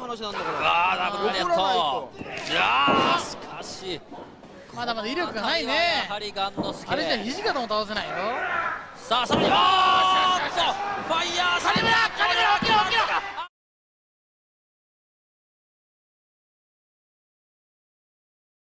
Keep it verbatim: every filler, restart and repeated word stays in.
話なんだから。 ああ、ダブルラリアット。いやー、しかしまだまだ威力がないね。 やはりガンのスケ。 あれじゃ肘肩も倒せないよ。 さあ、さらに、あ